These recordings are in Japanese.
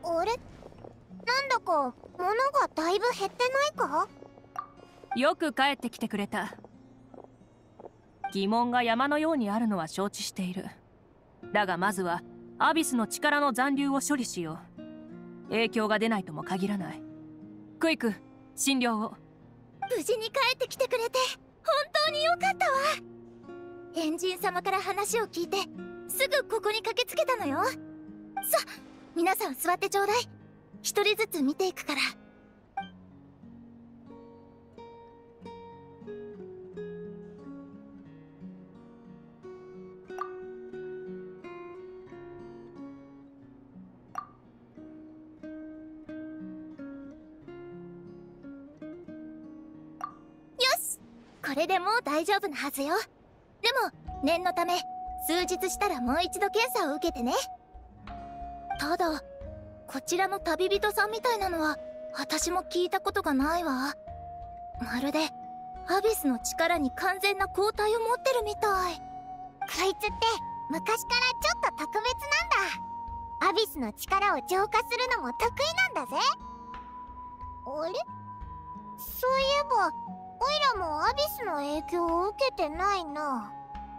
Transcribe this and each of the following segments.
あれ、なんだか物がだいぶ減ってないか？ よく帰ってきてくれた。疑問が山のようにあるのは承知している。だがまずはアビスの力の残留を処理しよう。影響が出ないとも限らない。クイク、診療を。 無事に帰ってきてくれて本当によかったわ。エンジン様から話を聞いてすぐここに駆けつけたのよ。さ、皆さん座ってちょうだい。一人ずつ見ていくから。これでもう大丈夫なはずよ。でも念のため数日したらもう一度検査を受けてね。ただこちらの旅人さんみたいなのは私も聞いたことがないわ。まるでアビスの力に完全な抗体を持ってるみたい。こいつって昔からちょっと特別なんだ。アビスの力を浄化するのも得意なんだぜ。あれ、そういえばオイラもアビスの影響を受けてないな。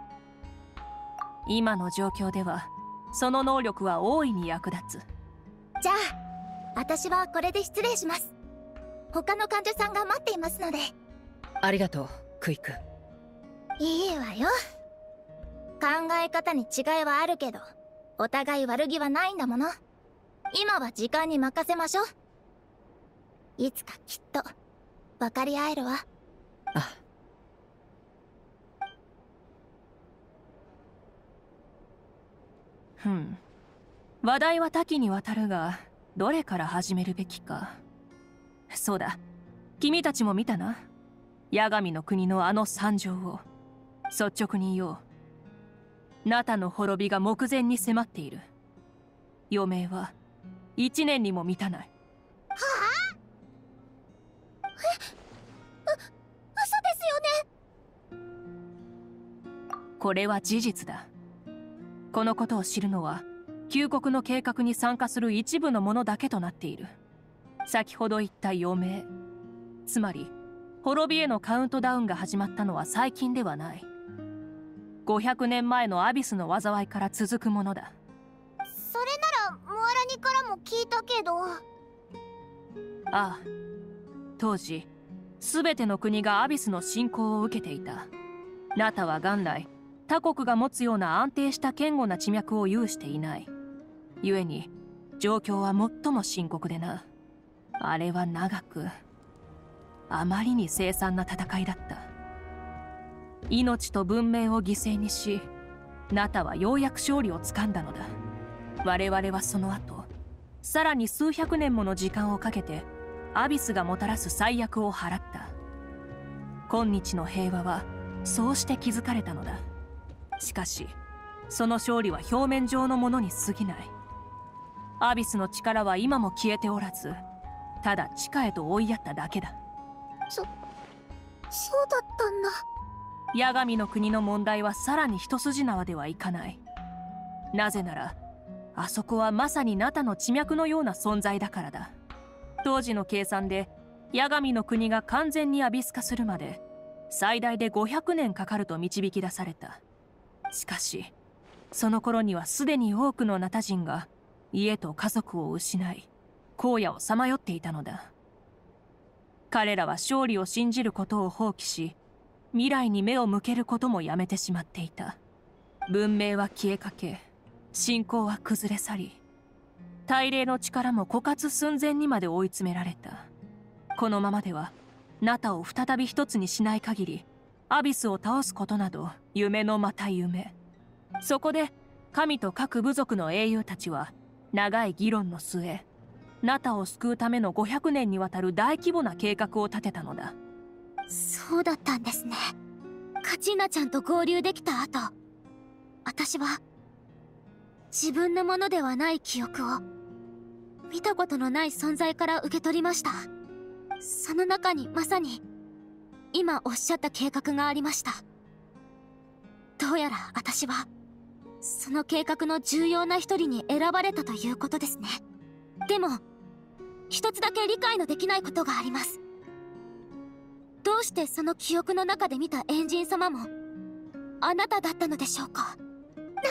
今の状況ではその能力は大いに役立つ。 じゃあ私はこれで失礼します。他の患者さんが待っていますので。 ありがとう、クイック。 いいわよ。考え方に違いはあるけどお互い悪気はないんだもの。今は時間に任せましょう。いつかきっと分かり合えるわ。 あ。 話題は多岐にわたるが、どれから始めるべきか。そうだ、君たちも見たな。八神の国のあの惨状を。率直に言おう。ナタの滅びが目前に迫っている。余命は1年にも満たない。 はあ？嘘ですよね。 これは事実だ。このことを知るのは旧国の計画に参加する一部の者だけとなっている。先ほど言った余命、つまり滅びへのカウントダウンが始まったのは最近ではない。500年前のアビスの災いから続くものだ。 それならムアラニからも聞いたけど。 ああ、当時全ての国がアビスの侵攻を受けていた。ナタは元来他国が持つような安定した堅固な地脈を有していない。故に状況は最も深刻でな。あれは長く、あまりに凄惨な戦いだった。命と文明を犠牲にし、ナタはようやく勝利をつかんだのだ。我々はその後、さらに数百年もの時間をかけてアビスがもたらす災厄を払った。今日の平和はそうして築かれたのだ。しかしその勝利は表面上のものに過ぎない。アビスの力は今も消えておらず、ただ地下へと追いやっただけだ。 そうだったんだ。 八神の国の問題はさらに一筋縄ではいかない。なぜならあそこはまさにナタの地脈のような存在だからだ。当時の計算で八神の国が完全にアビス化するまで最大で500年かかると導き出された。しかしその頃にはすでに多くのナタ人が家と家族を失い荒野をさまよっていたのだ。彼らは勝利を信じることを放棄し、未来に目を向けることもやめてしまっていた。文明は消えかけ、信仰は崩れ去り、大霊の力も枯渇寸前にまで追い詰められた。このままではナタを再び一つにしない限りアビスを倒すことなど夢のまた夢。そこで神と各部族の英雄たちは長い議論の末、ナタを救うための500年にわたる大規模な計画を立てたのだ。 そうだったんですね。カチーナちゃんと合流できた後、私は自分のものではない記憶を見たことのない存在から受け取りました。その中にまさに今おっしゃった計画がありました。どうやら私はその計画の重要な一人に選ばれたということですね。 でも一つだけ理解のできないことがあります。どうしてその記憶の中で見たエンジン様もあなただったのでしょうか。なんだって？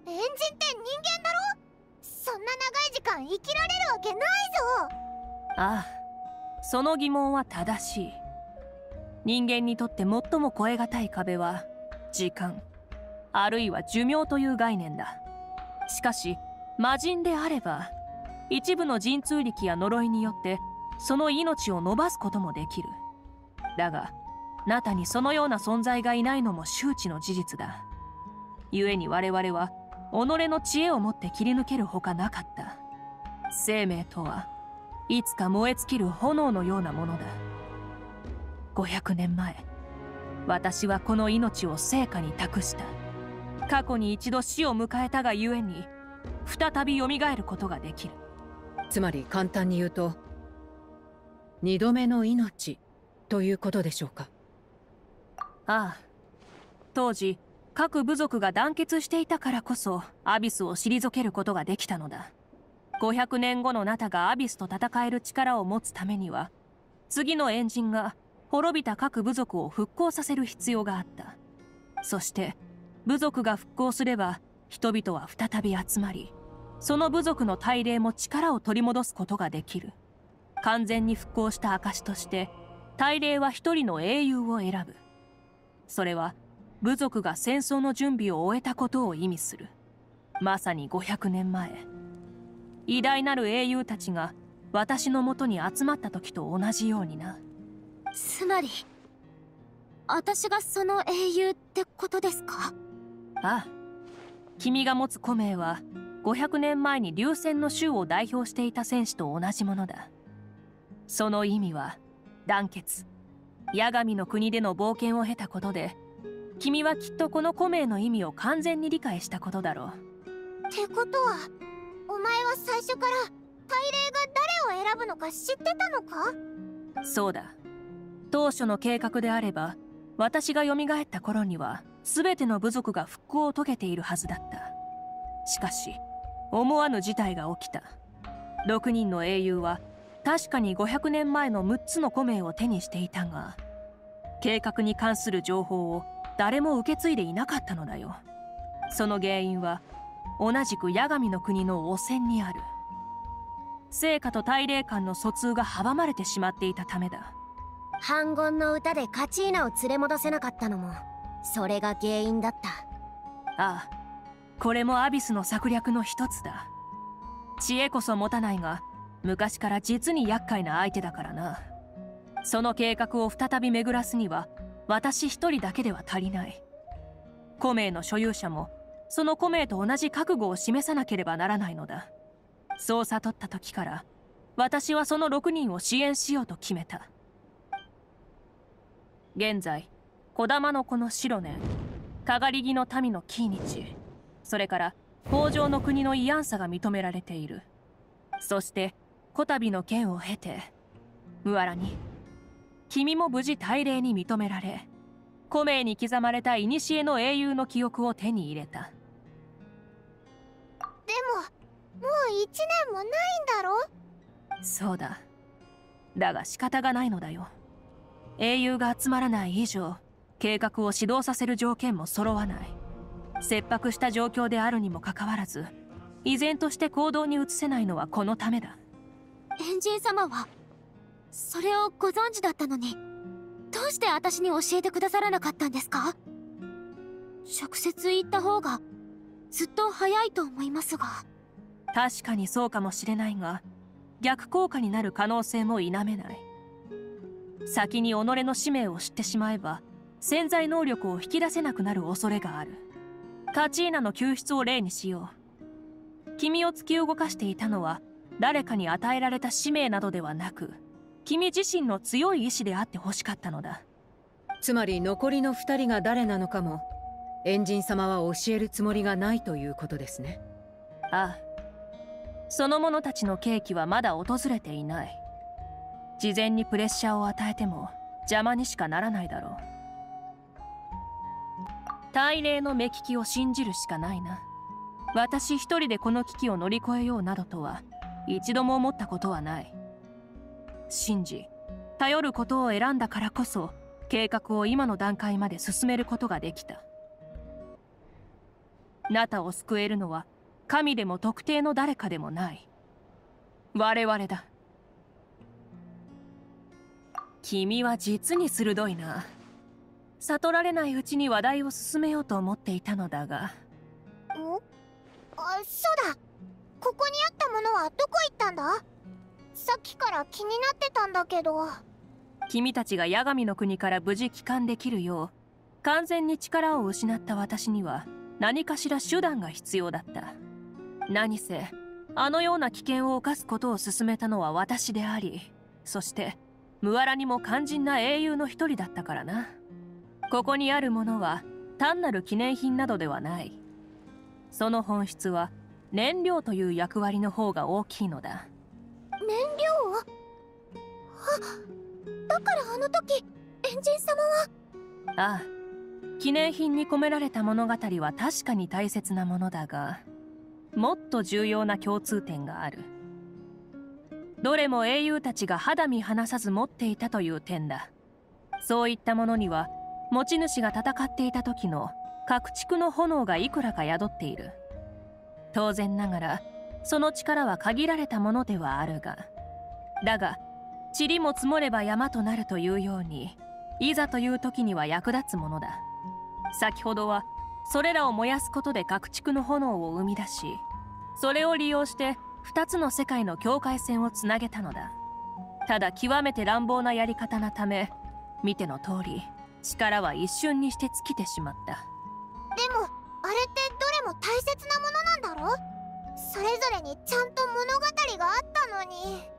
エンジンって人間だろ？そんな長い時間生きられるわけないぞ。 ああ、その疑問は正しい。人間にとって最も越え難い壁は時間、あるいは寿命という概念だ。しかし魔人であれば一部の神通力や呪いによってその命を伸ばすこともできる。だがナタにそのような存在がいないのも周知の事実だ。故に我々は己の知恵をもって切り抜けるほかなかった。生命とはいつか燃え尽きる炎のようなものだ。500年前、私はこの命を聖火に託した。過去に一度死を迎えたがゆえに再び蘇ることができる。 つまり簡単に言うと、二度目の命ということでしょうか。 ああ、当時各部族が団結していたからこそアビスを退けることができたのだ。500年後のナタがアビスと戦える力を持つためには、次のエンジンが滅びた各部族を復興させる必要があった。そして部族が復興すれば人々は再び集まり、その部族の大霊も力を取り戻すことができる。完全に復興した証として大霊は一人の英雄を選ぶ。それは部族が戦争の準備を終えたことを意味する。まさに500年前、偉大なる英雄たちが私のもとに集まった時と同じようにな。 つまり私がその英雄ってことですか？ ああ、君が持つ古名は500年前に竜戦の衆を代表していた戦士と同じものだ。その意味は団結。八神の国での冒険を経たことで、君はきっとこの古名の意味を完全に理解したことだろう。 ってことはお前は最初から大霊が誰を選ぶのか知ってたのか？ そうだ。当初の計画であれば、私が蘇った頃には全ての部族が復興を遂げているはずだった。しかし思わぬ事態が起きた。6人の英雄は確かに500年前の6つの古名を手にしていたが、計画に関する情報を誰も受け継いでいなかったのだよ。その原因は同じく八神の国の汚染にある。聖火と大霊間の疎通が阻まれてしまっていたためだ。 反言の歌でカチーナを連れ戻せなかったのもそれが原因だった。 ああ、これもアビスの策略の一つだ。知恵こそ持たないが昔から実に厄介な相手だからな。その計画を再び巡らすには私一人だけでは足りない。古名の所有者もその古名と同じ覚悟を示さなければならないのだ。そう悟った時から私はその6人を支援しようと決めた。現在、児玉の子の白年、かがり木の民のキーニチ、それから北条の国の慰安さが認められている。そしてこたびの剣を経て、ムアラに君も無事大霊に認められ、古名に刻まれた古の英雄の記憶を手に入れた。 でももう1年もないんだろ？ そうだ。だが仕方がないのだよ。英雄が集まらない以上、計画を始動させる条件も揃わない。切迫した状況であるにもかかわらず、依然として行動に移せないのはこのためだ。 エンジン様はそれをご存知だったのに、どうして私に教えてくださらなかったんですか？直接言った方がずっと早いと思いますが。 確かにそうかもしれないが、逆効果になる可能性も否めない。先に己の使命を知ってしまえば潜在能力を引き出せなくなる恐れがある。カチーナの救出を例にしよう。君を突き動かしていたのは誰かに与えられた使命などではなく、君自身の強い意志であってほしかったのだ。 つまり残りの2人が誰なのかもエンジン様は教えるつもりがないということですね。 ああ、その者たちの刑期はまだ訪れていない。事前にプレッシャーを与えても邪魔にしかならないだろう。大霊の目利きを信じるしかないな。 私一人でこの危機を乗り越えようなどとは一度も思ったことはない。信じ頼ることを選んだからこそ計画を今の段階まで進めることができた。ナタを救えるのは神でも特定の誰かでもない。我々だ。君は実に鋭いな。悟られないうちに話題を進めようと思っていたのだが。 そうだ。ここにあったものはどこ行ったんだ？さっきから気になってたんだけど。 君たちが八神の国から無事帰還できるよう、完全に力を失った私には何かしら手段が必要だった。何せあのような危険を冒すことを進めたのは私であり、そしてムアラにも肝心な英雄の一人だったからな。ここにあるものは単なる記念品などではない。その本質は燃料という役割の方が大きいのだ。 燃料？だからあの時エンジン様は。 ああ、記念品に込められた物語は確かに大切なものだが、もっと重要な共通点がある。どれも英雄たちが肌身離さず持っていたという点だ。そういったものには持ち主が戦っていた時の各地の炎がいくらか宿っている。当然ながらその力は限られたものではあるが、だが塵も積もれば山となるというように、いざという時には役立つものだ。先ほどはそれらを燃やすことで各地の炎を生み出し、それを利用して2つの世界の境界線をつなげたのだ。ただ極めて乱暴なやり方なため、見ての通り力は一瞬にして尽きてしまった。 でもあれってどれも大切なものなんだろ？それぞれにちゃんと物語があったのに。は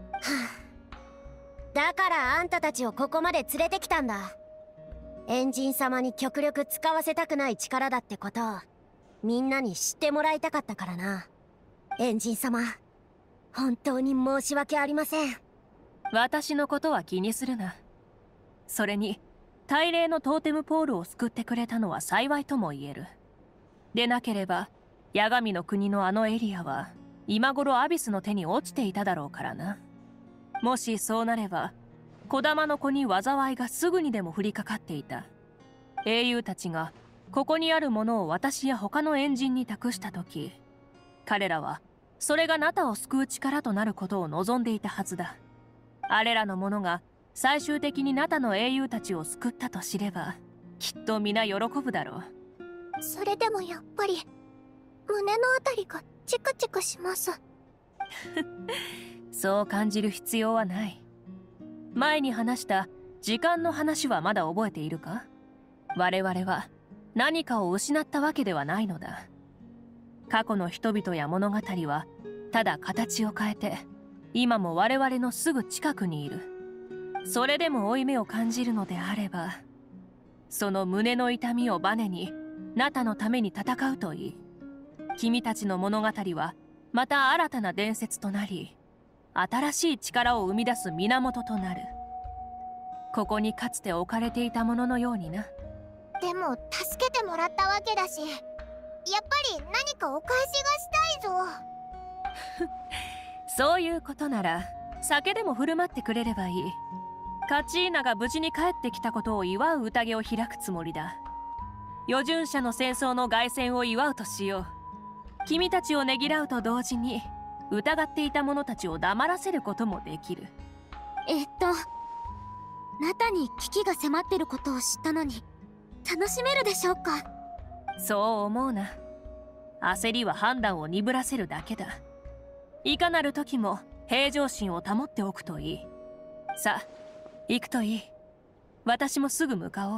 あ、だからあんたたちをここまで連れてきたんだ。エンジン様に極力使わせたくない力だってことをみんなに知ってもらいたかったからな。エンジン様、本当に申し訳ありません。 私のことは気にするな。それに大霊のトーテムポールを救ってくれたのは幸いとも言える。でなければ八神の国のあのエリアは今頃アビスの手に落ちていただろうからな。もしそうなれば児玉の子に災いがすぐにでも降りかかっていた。英雄たちがここにあるものを私や他のエンジンに託した時、彼らはそれがナタを救う力となることを望んでいたはずだ。あれらの者が最終的にナタの英雄たちを救ったと知れば、きっと皆喜ぶだろう。 それでもやっぱり胸のあたりがチクチクしますそう感じる必要はない。前に話した時間の話はまだ覚えているか？我々は何かを失ったわけではないのだ。過去の人々や物語はただ形を変えて今も我々のすぐ近くにいる。それでも負い目を感じるのであれば、その胸の痛みをバネにナタのために戦うといい。君たちの物語はまた新たな伝説となり、新しい力を生み出す源となる。ここにかつて置かれていたもののようにな。 でも助けてもらったわけだし、やっぱり何かお返しがしたいぞそういうことなら酒でも振る舞ってくれればいい。カチーナが無事に帰ってきたことを祝う宴を開くつもりだ。余順者の戦争の凱旋を祝うとしよう。君たちをねぎらうと同時に疑っていた者たちを黙らせることもできる。 ナタに危機が迫ってることを知ったのに楽しめるでしょうか？ そう思うな。焦りは判断を鈍らせるだけだ。いかなる時も平常心を保っておくといい。さあ行くといい。私もすぐ向かおう。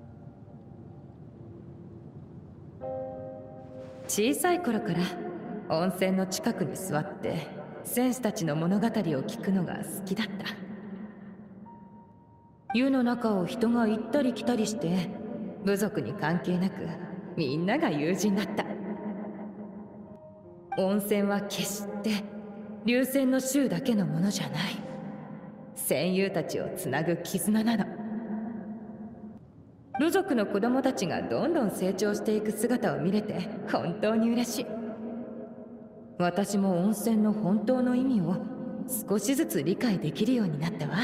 小さい頃から温泉の近くに座って戦士たちの物語を聞くのが好きだった。湯の中を人が行ったり来たりして、部族に関係なくみんなが友人だった。温泉は決して流泉の衆だけのものじゃない。戦友たちをつなぐ絆なの。部族の子供たちがどんどん成長していく姿を見れて本当に嬉しい。私も温泉の本当の意味を少しずつ理解できるようになったわ。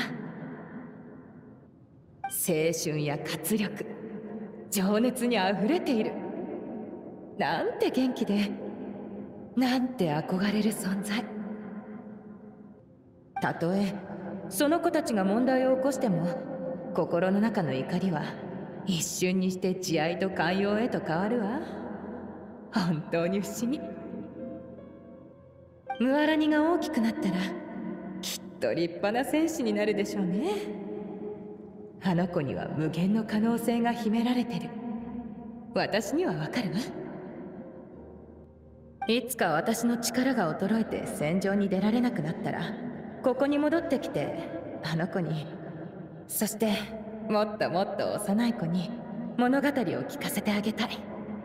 青春や活力、情熱にあふれている。なんて元気で、なんて憧れる存在。たとえその子たちが問題を起こしても、心の中の怒りは一瞬にして慈愛と寛容へと変わるわ。本当に不思議。ムアラニが大きくなったらきっと立派な戦士になるでしょうね。あの子には無限の可能性が秘められてる。私にはわかるわ。いつか私の力が衰えて戦場に出られなくなったら、ここに戻ってきてあの子に、そしてもっともっと幼い子に物語を聞かせてあげたい。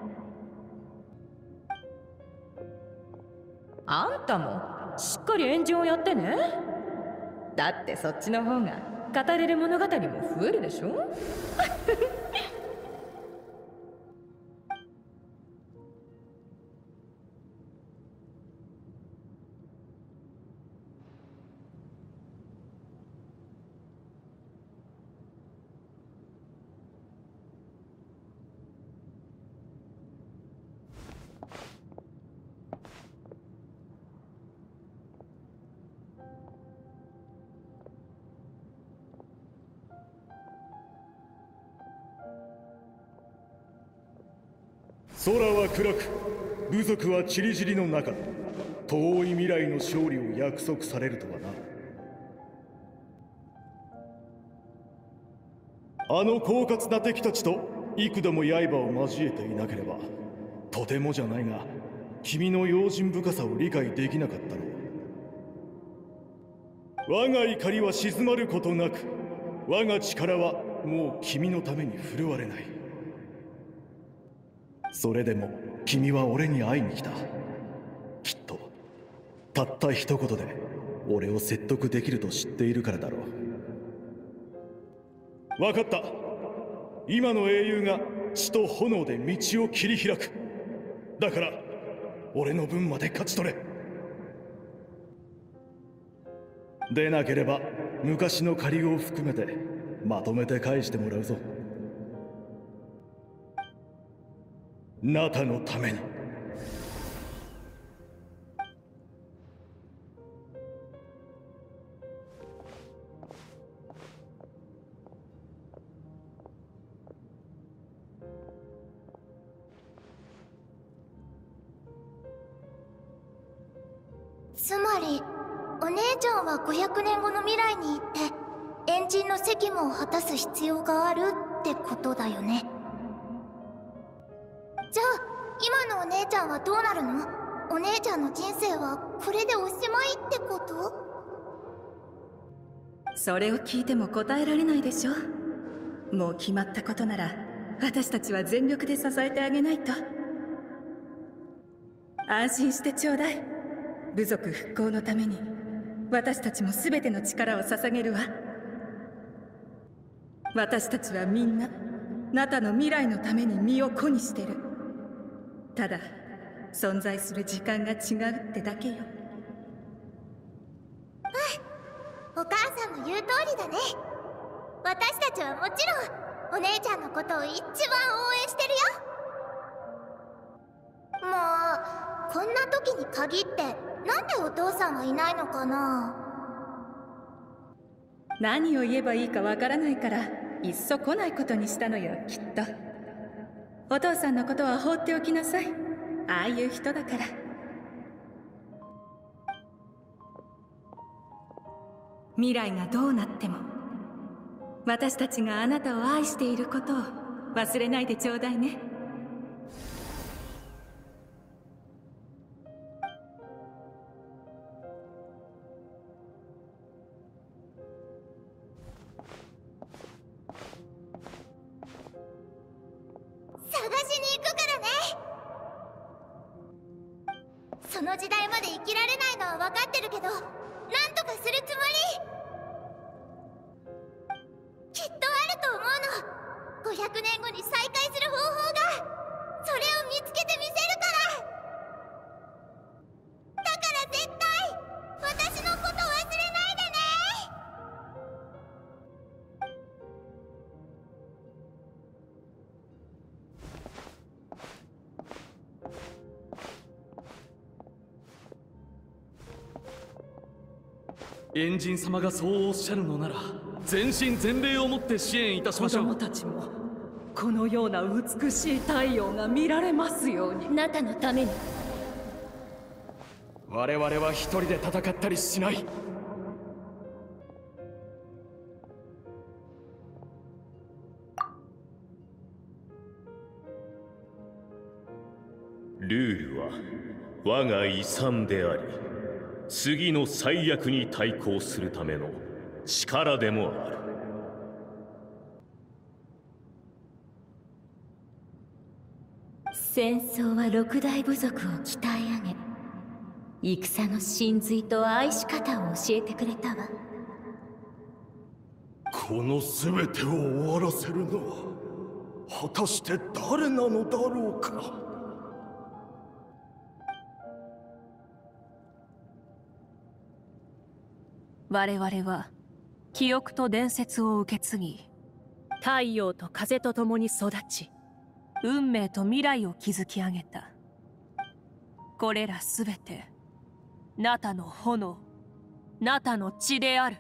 あんたもしっかりエンジンをやってね。だってそっちの方が語れる物語も増えるでしょ。 空は暗く、部族は散り散りの中、遠い未来の勝利を約束されるとはな。あの狡猾な敵たちと幾度も刃を交えていなければ、とてもじゃないが君の用心深さを理解できなかったろう。我が怒りは静まることなく、我が力はもう君のために振るわれない。それでも君は俺に会いに来た。きっとたった一言で俺を説得できると知っているからだろう。分かった。今の英雄が血と炎で道を切り開く。だから俺の分まで勝ち取れ。でなければ昔の借りを含めてまとめて返してもらうぞ。ナタのために。 つまりお姉ちゃんは500年後の未来に行ってエンジンの責務を果たす必要があるってことだよね。じゃあ今のお姉ちゃんはどうなるの？お姉ちゃんの人生はこれでおしまいってこと？ それを聞いても答えられないでしょ。もう決まったことなら私たちは全力で支えてあげないと。安心してちょうだい。部族復興のために私たちも全ての力を捧げるわ。私たちはみんなナタの未来のために身を粉にしてる。ただ存在する時間が違うってだけよ。 お母さんの言う通りだね。私たちはもちろんお姉ちゃんのことを一番応援してるよ。もうこんな時に限ってなんでお父さんはいないのかな。 何を言えばいいかわからないからいっそ来ないことにしたのよ、きっと。お父さんのことは放っておきなさい。ああいう人だから。未来がどうなっても私たちがあなたを愛していることを忘れないでちょうだいね。 しに行くからね。その時代まで生きられないのは分かってるけど、なんとかするつもり。きっとあると思うの。500年後に再会する方法が。それを見つけてみせるから。だから絶対私のこと忘れないでね。 エンジン様がそうおっしゃるのなら、全身全霊をもって支援いたしましょう。 子供たちもこのような美しい太陽が見られますように。 あなたのために。 我々は一人で戦ったりしない。 ルールは我が遺産であり、次の最悪に対抗するための力でもある。 戦争は六大部族を鍛え上げ、戦の真髄と愛し方を教えてくれたわ。 この全てを終わらせるのは果たして誰なのだろうか。 我々は記憶と伝説を受け継ぎ、太陽と風と共に育ち、運命と未来を築き上げた。これらすべてナタの炎、ナタの血である。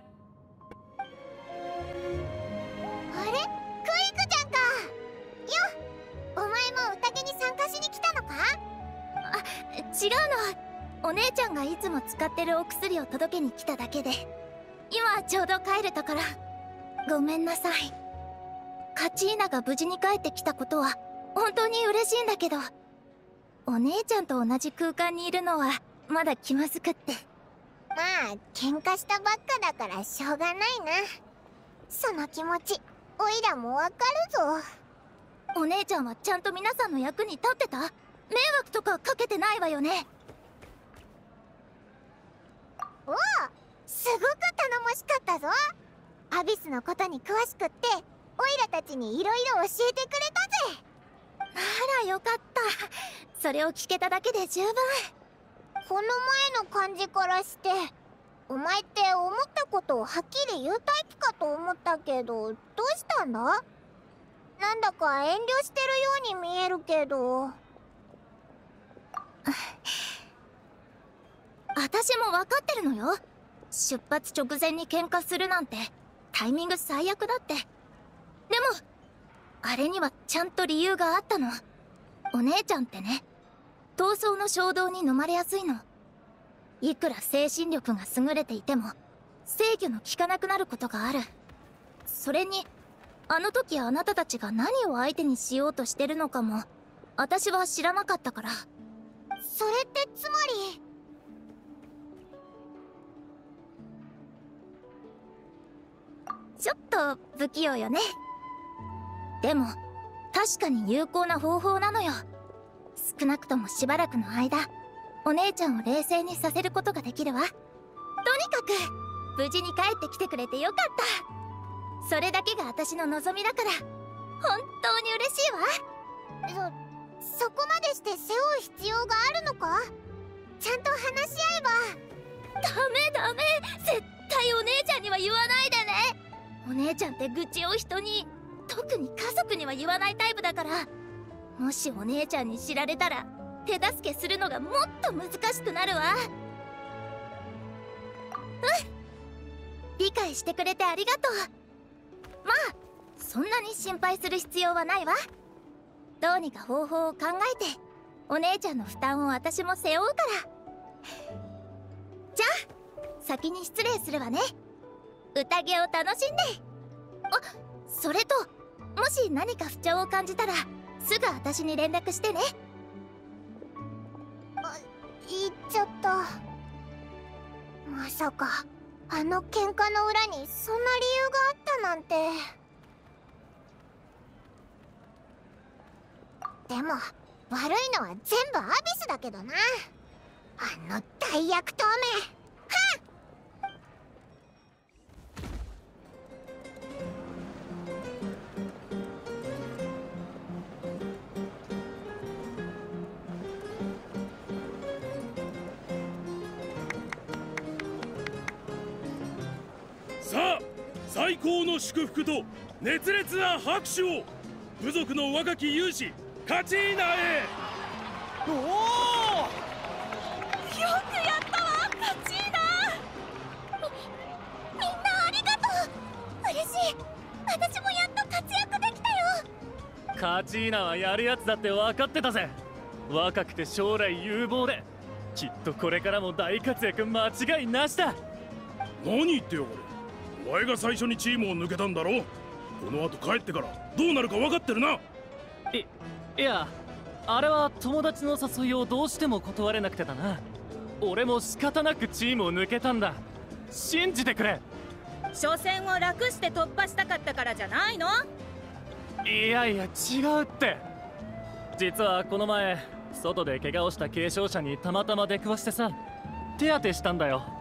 あれ、クイックちゃんか。よっ、お前も宴に参加しに来たのか。あ、違うの。お姉ちゃんがいつも使ってるお薬を届けに来ただけで、今ちょうど帰るところ。ごめんなさい。カチーナが無事に帰ってきたことは本当に嬉しいんだけど、お姉ちゃんと同じ空間にいるのはまだ気まずくって。まあ喧嘩したばっかだからしょうがないな。その気持ちおいらもわかるぞ。お姉ちゃんはちゃんと皆さんの役に立ってた？迷惑とかかけてないわよね。おお、すごく頼もしかったぞ。アビスのことに詳しくってオイラたちにいろいろ教えてくれたぜ。ならよかった。それを聞けただけで十分。この前の感じからしてお前って思ったことをはっきり言うタイプかと思ったけど、どうしたんだ？なんだか遠慮してるように見えるけど。私も分かってるのよ。出発直前に喧嘩するなんてタイミング最悪だって。でもあれにはちゃんと理由があったの。お姉ちゃんってね、闘争の衝動に飲まれやすいの。いくら精神力が優れていても制御の効かなくなることがある。それにあの時あなたたちが何を相手にしようとしてるのかも私は知らなかったから。それってつまりちょっと不器用よね。でも確かに有効な方法なのよ。少なくともしばらくの間お姉ちゃんを冷静にさせることができるわ。とにかく無事に帰ってきてくれてよかった。それだけが私の望みだから本当に嬉しいわ。そこまでして背負う必要があるのか。ちゃんと話し合えば。ダメ絶対お姉ちゃんには言わないでね。お姉ちゃんって愚痴を人に、特に家族には言わないタイプだから、もしお姉ちゃんに知られたら手助けするのがもっと難しくなるわ。理解してくれてありがとう。まあそんなに心配する必要はないわ。どうにか方法を考えてお姉ちゃんの負担を私も背負うから。じゃあ先に失礼するわね。宴を楽しんで。あ、それともし何か不調を感じたらすぐ私に連絡してね。言っちゃった。まさかあの喧嘩の裏にそんな理由があったなんて。 でも悪いのは全部アビスだけどな。あの大悪党め。はっ！ さあ、最高の祝福と熱烈な拍手を部族の若き勇士カチーナへ。 おお、よくやったわカチーナ。 みんなありがとう。嬉しい。私もやっと活躍できたよ。 カチーナはやるやつだって分かってたぜ。若くて将来有望で、きっとこれからも大活躍間違いなしだ。 何言ってよこれ。お前が最初にチームを抜けたんだろ。この後帰ってからどうなるか分かってるな。 いや、あれは友達の誘いをどうしても断れなくてだな。俺も仕方なくチームを抜けたんだ。信じてくれ。 初戦を楽して突破したかったからじゃないの？ いやいや違うって。実はこの前外で怪我をした継承者にたまたま出くわしてさ、手当てしたんだよ。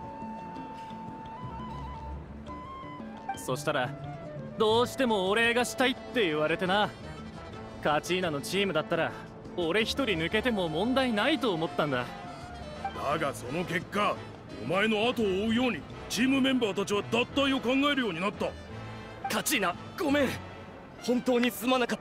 そしたらどうしてもお礼がしたいって言われてな。カチーナのチームだったら俺一人抜けても問題ないと思ったんだ。 だがその結果、お前の後を追うようにチームメンバーたちは脱退を考えるようになった。 カチーナ、ごめん。本当にすまなかった。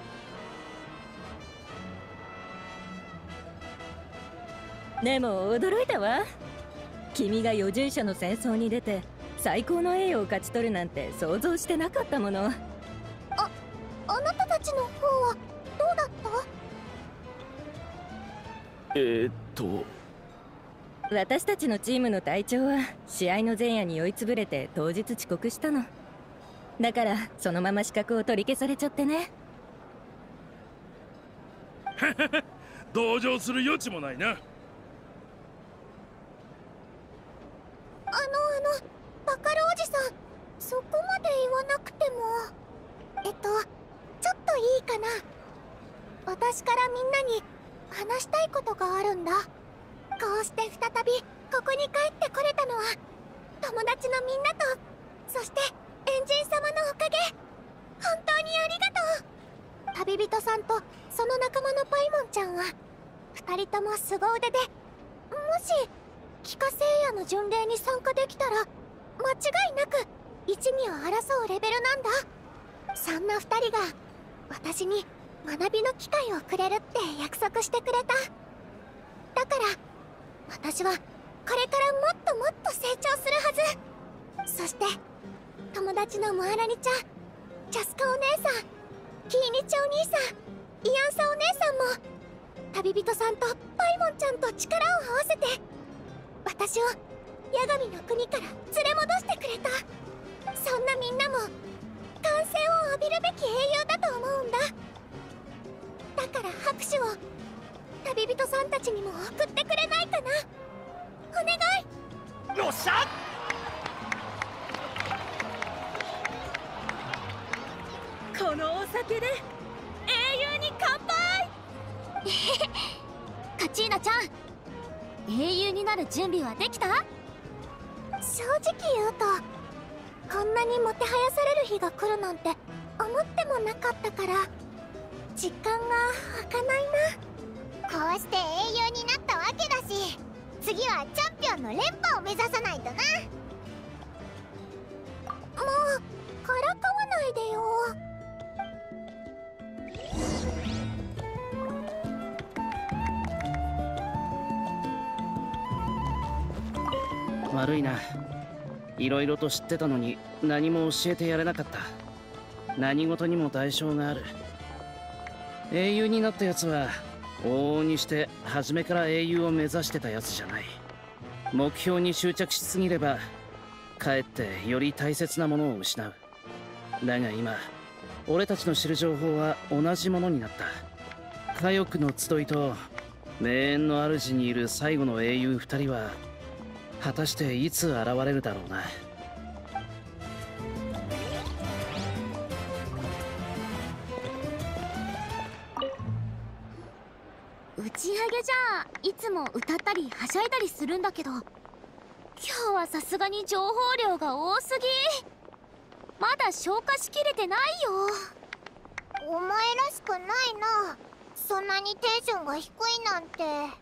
でも驚いたわ。君が預順者の戦争に出て最高の栄誉を勝ち取るなんて想像してなかったもの。 あなたたちの方はどうだった？ 私たちのチームの隊長は試合の前夜に酔いつぶれて当日遅刻したの。だからそのまま資格を取り消されちゃってね。 同情する余地もないな。 バカルおじさん、そこまで言わなくても。ちょっといいかな。私からみんなに話したいことがあるんだ。こうして再びここに帰ってこれたのは友達のみんなと、そしてエンジン様のおかげ。本当にありがとう。旅人さんとその仲間のパイモンちゃんは2人とも凄腕で、もし帰化聖夜の巡礼に参加できたら間違いなく一二を争うレベルなんだ。そんな2人が私に学びの機会をくれるって約束してくれた。だから私はこれからもっともっと成長するはず。そして友達のモアラニちゃん、チャスカお姉さん、キーニチお兄さん、イアンサお姉さんも旅人さんとパイモンちゃんと力を合わせて私をヤガミの国から連れ戻してくれた。そんなみんなも歓声を浴びるべき英雄だと思うんだ。だから拍手を旅人さんたちにも送ってくれないかな。お願い。 よっしゃ。 このお酒で英雄に乾杯。 カチーナちゃん、英雄になる準備はできた？正直言うと、こんなにもてはやされる日が来るなんて思ってもなかったから実感が湧かないな。こうして英雄になったわけだし、次はチャンピオンの連覇を目指さないとな。もうからかわないでよ。 悪いな。いろいろと知ってたのに何も教えてやれなかった。何事にも代償がある。英雄になったやつは往々にして初めから英雄を目指してたやつじゃない。目標に執着しすぎればかえってより大切なものを失う。だが今俺たちの知る情報は同じものになった。火翼の集いと名園の主にいる最後の英雄2人は果たしていつ現れるだろうな。 打ち上げじゃいつも歌ったりはしゃいだりするんだけど、今日はさすがに情報量が多すぎ。まだ消化しきれてないよ。 お前らしくないな、そんなにテンションが低いなんて。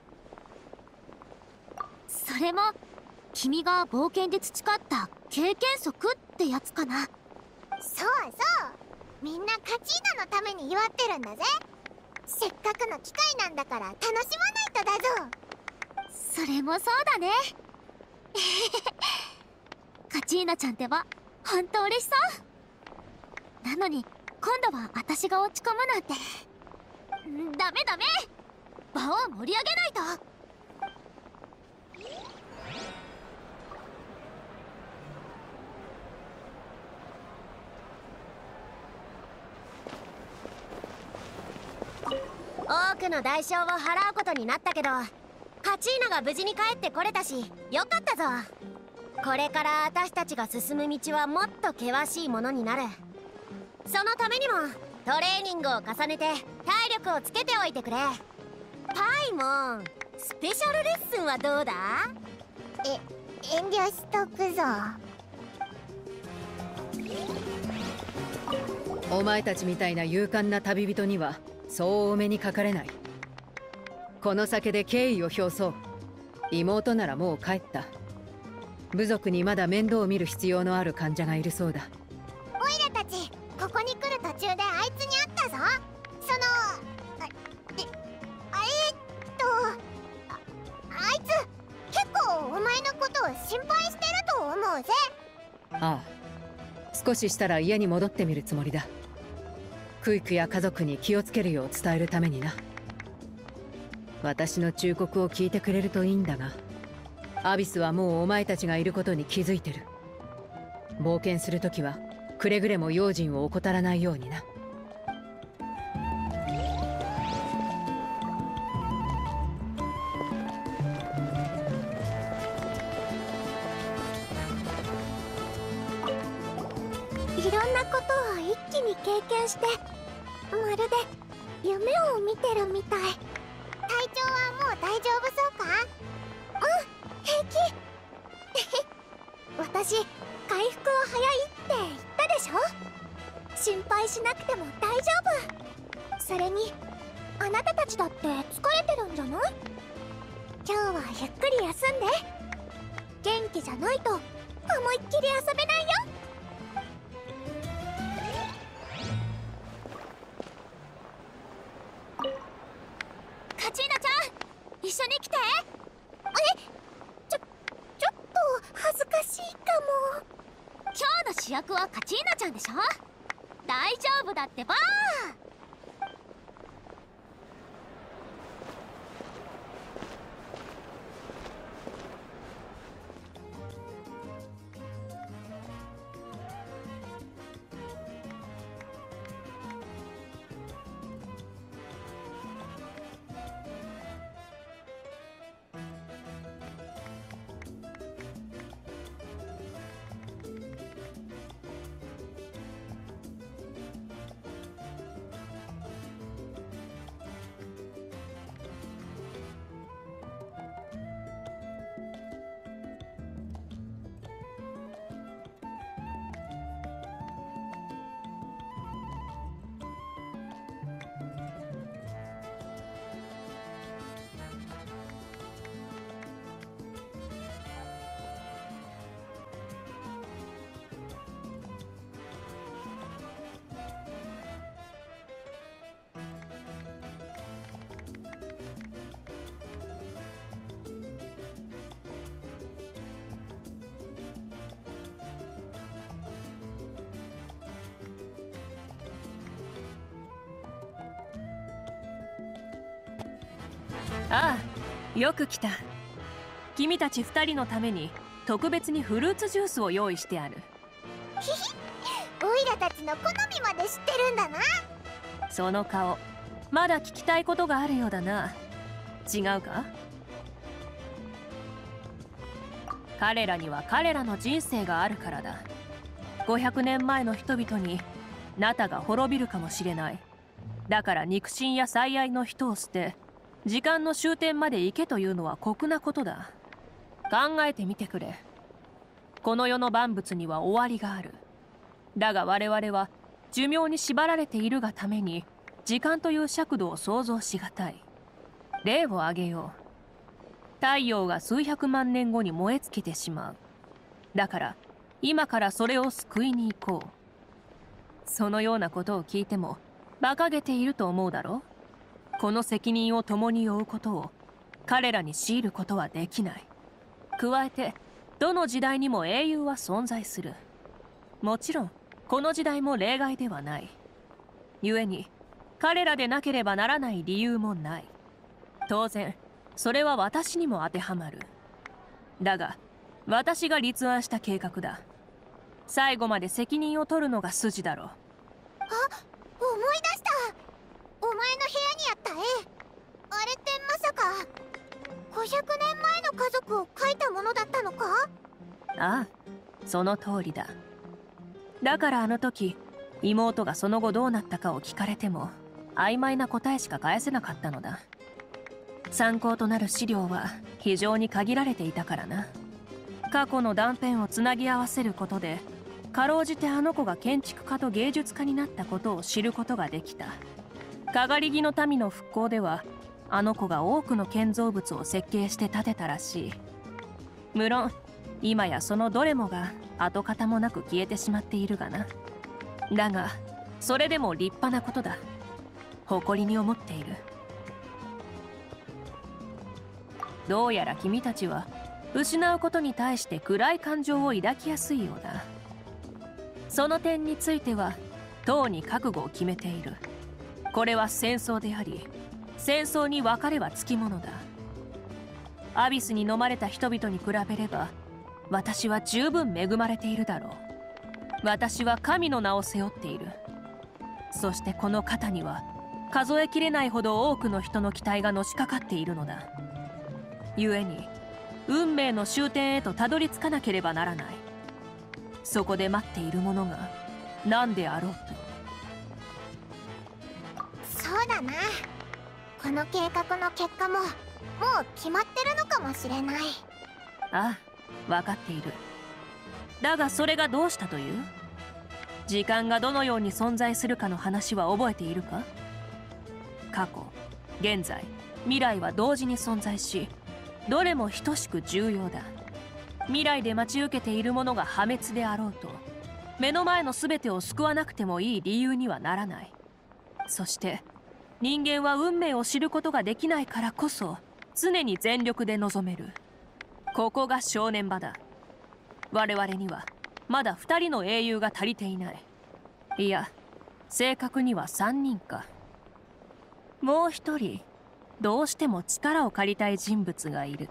それも君が冒険で培った経験則ってやつかな。 そうそう、みんなカチーナのために祝ってるんだぜ。せっかくの機会なんだから楽しまないとだぞ。 それもそうだね。カチーナちゃんってばほんと嬉しそう。なのに今度は私が落ち込むなんて。ダメダメ、場を盛り上げないと。 多くの代償を払うことになったけど、カチーナが無事に帰ってこれたしよかったぞ。これから私たちが進む道はもっと険しいものになる。そのためにもトレーニングを重ねて体力をつけておいてくれ。パイモン、スペシャルレッスンはどうだ？ 遠慮しとくぞ。 お前たちみたいな勇敢な旅人にはそうお目にかかれない。この酒で敬意を表そう。妹ならもう帰った。部族にまだ面倒を見る必要のある患者がいるそうだ。 オイラたちここに来る途中であいつに会ったぞ。あいつ結構お前のことを心配してると思うぜ。 ああ、少ししたら家に戻ってみるつもりだ。クイクや家族に気をつけるよう伝えるためにな。私の忠告を聞いてくれるといいんだが、アビスはもうお前たちがいることに気づいてる。冒険するときはくれぐれも用心を怠らないようにな。 いろんなことを一気に経験して、まるで夢を見てるみたい。体調はもう大丈夫そうか？平気。私回復は早いって言ったでしょ。心配しなくても大丈夫。それにあなたたちだって疲れてるんじゃない？今日はゆっくり休んで。元気じゃないと思いっきり遊べないよ。 カチーナちゃん、一緒に来て。 ちょっと恥ずかしいかも。 今日の主役はカチーナちゃんでしょ。大丈夫だってば。 ああ、よく来た。君たち2人のために特別にフルーツジュースを用意してある。 ひひ、オイラたちの好みまで知ってるんだな。 その顔、まだ聞きたいことがあるようだな。違うか？彼らには彼らの人生があるからだ。500年前の人々にナタが滅びるかもしれない。だから肉親や最愛の人を捨て、 時間の終点まで行けというのは酷なことだ。考えてみてくれ。この世の万物には終わりがある。だが我々は寿命に縛られているがために時間という尺度を想像しがたい。例を挙げよう。太陽が数百万年後に燃え尽きてしまう。だから今からそれを救いに行こう。そのようなことを聞いても馬鹿げていると思うだろう。この責任を共に負うことを彼らに強いることはできない。加えてどの時代にも英雄は存在する。もちろんこの時代も例外ではない。故に彼らでなければならない理由もない。当然それは私にも当てはまる。だが私が立案した計画だ。最後まで責任を取るのが筋だろう。 あ、思い出した。お前の部屋にあった絵、あれってまさか500年前の家族を描いたものだったのか？ ああ、その通りだ。だからあの時妹がその後どうなったかを聞かれても曖昧な答えしか返せなかったのだ。参考となる資料は非常に限られていたからな。過去の断片をつなぎ合わせることでかろうじてあの子が建築家と芸術家になったことを知ることができた。かがり木の民の復興ではあの子が多くの建造物を設計して建てたらしい。無論今やそのどれもが跡形もなく消えてしまっているがな。だがそれでも立派なことだ。誇りに思っている。どうやら君たちは失うことに対して暗い感情を抱きやすいようだ。その点についてはとうに覚悟を決めている。これは戦争であり、戦争に別れはつきものだ。アビスに飲まれた人々に比べれば私は十分恵まれているだろう。私は神の名を背負っている。そしてこの肩には数えきれないほど多くの人の期待がのしかかっているのだ。故に運命の終点へとたどり着かなければならない。そこで待っているものが何であろうと。 そうだな。この計画の結果ももう決まってるのかもしれない。 ああ、分かっている。だがそれがどうしたという？時間がどのように存在するかの話は覚えているか？過去、現在、未来は同時に存在し、どれも等しく重要だ。未来で待ち受けているものが破滅であろうと、目の前の全てを救わなくてもいい理由にはならない。そして人間は運命を知ることができないからこそ常に全力で臨める。ここが正念場だ。我々にはまだ2人の英雄が足りていない。いや、正確には3人か。もう1人どうしても力を借りたい人物がいる。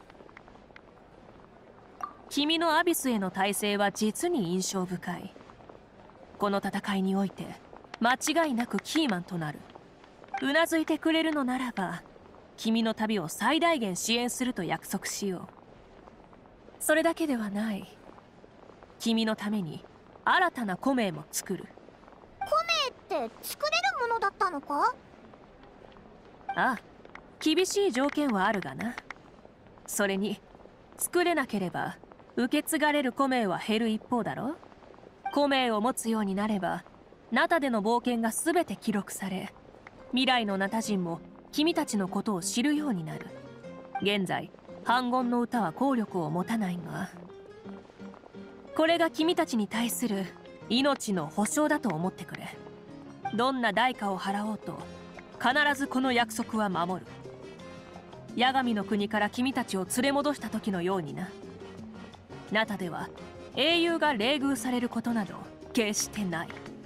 君のアビスへの耐性は実に印象深い。この戦いにおいて間違いなくキーマンとなる。うなずいてくれるのならば君の旅を最大限支援すると約束しよう。それだけではない。君のために新たな古名も作る。 古名って作れるものだったのか？ ああ、厳しい条件はあるがな。それに作れなければ受け継がれる古名は減る一方だろ。古名を持つようになればナタでの冒険が全て記録され、未来のナタ人も君たちのことを知るようになる。現在反言の歌は効力を持たないが、これが君たちに対する命の保証だと思ってくれ。どんな代価を払おうと必ずこの約束は守る。八神の国から君たちを連れ戻した時のようにな。ナタでは英雄が冷遇されることなど決してない。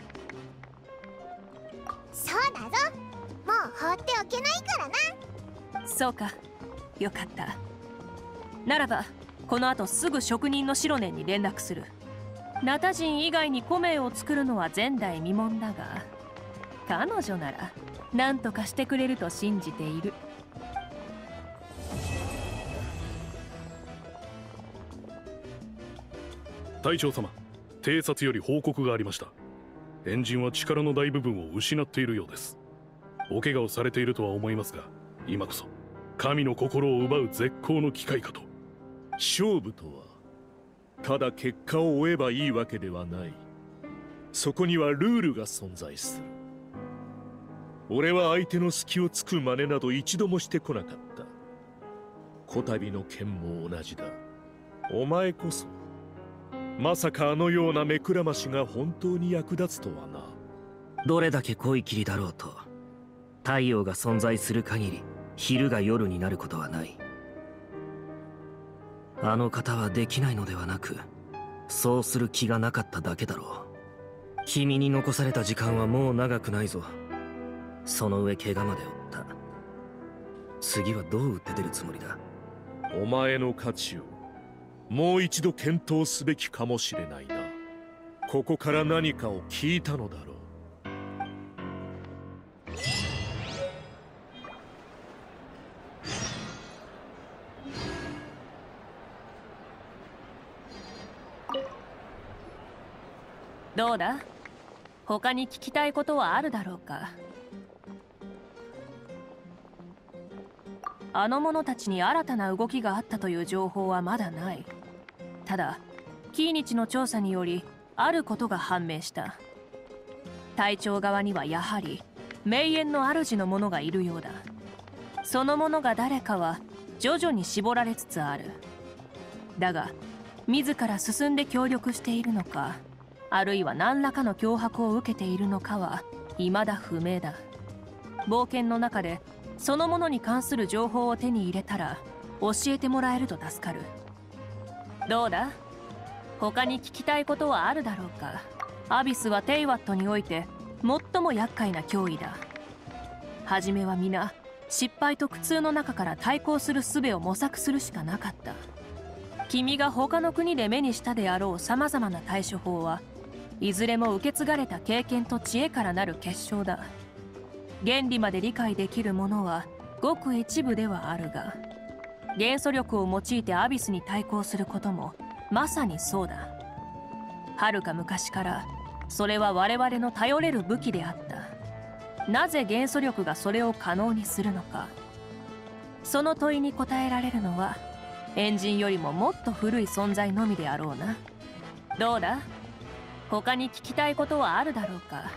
そうだぞ。もう放っておけないからな。 そうか、よかった。ならばこの後すぐ職人のシロネンに連絡する。ナタ人以外に古名を作るのは前代未聞だが、彼女なら何とかしてくれると信じている。 隊長様、偵察より報告がありました。エンジンは力の大部分を失っているようです。お怪我をされているとは思いますが、 今こそ神の心を奪う絶好の機会かと。 勝負とはただ結果を追えばいいわけではない。そこにはルールが存在する。俺は相手の隙をつく真似など一度もしてこなかった。こたびの剣も同じだ。お前こそまさかあのような目くらましが本当に役立つとはな。 どれだけ濃い霧だろうと、太陽が存在する限り昼が夜になることはない。あの方はできないのではなく、そうする気がなかっただけだろう。君に残された時間はもう長くないぞ。その上怪我まで負った。次はどう打って出るつもりだ。 お前の価値をもう一度検討すべきかもしれないな。ここから何かを聞いたのだろう。 どうだ？他に聞きたいことはあるだろうか？あの者たちに新たな動きがあったという情報はまだない。ただキーニチの調査によりあることが判明した。隊長側にはやはり名園の主の者がいるようだ。その者が誰かは徐々に絞られつつある。だが自ら進んで協力しているのか、あるいは何らかの脅迫を受けているのかは未だ不明だ。冒険の中でそのものに関する情報を手に入れたら教えてもらえると助かる。どうだ？他に聞きたいことはあるだろうか？アビスはテイワットにおいて最も厄介な脅威だ。初めは皆失敗と苦痛の中から対抗する術を模索するしかなかった。君が他の国で目にしたであろうさまざまな対処法はいずれも受け継がれた経験と知恵からなる結晶だ。原理まで理解できるものはごく一部ではあるが、元素力を用いてアビスに対抗することもまさにそうだ。はるか昔からそれは我々の頼れる武器であった。なぜ元素力がそれを可能にするのか。その問いに答えられるのはエンジンよりももっと古い存在のみであろうな。どうだ？他に聞きたいことはあるだろうか？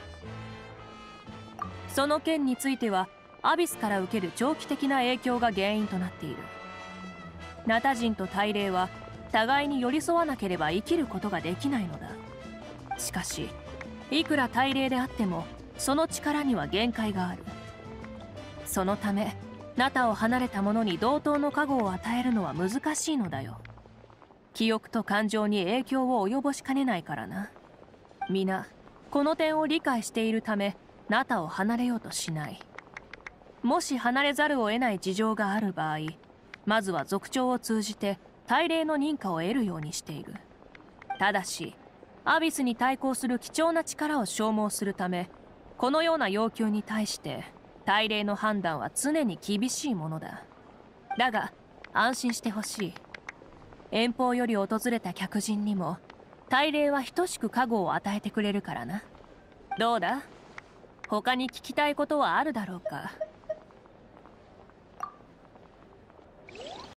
その件についてはアビスから受ける長期的な影響が原因となっている。ナタ人と大霊は互いに寄り添わなければ生きることができないのだ。しかしいくら大霊であってもその力には限界がある。そのためナタを離れた者に同等の加護を与えるのは難しいのだよ。記憶と感情に影響を及ぼしかねないからな。皆この点を理解しているためナタを離れようとしない。もし離れざるを得ない事情がある場合、まずは族長を通じて大霊の認可を得るようにしている。ただしアビスに対抗する貴重な力を消耗するため、このような要求に対して大霊の判断は常に厳しいものだ。だが安心してほしい。遠方より訪れた客人にも大霊は等しく加護を与えてくれるからな。どうだ？他に聞きたいことはあるだろうか？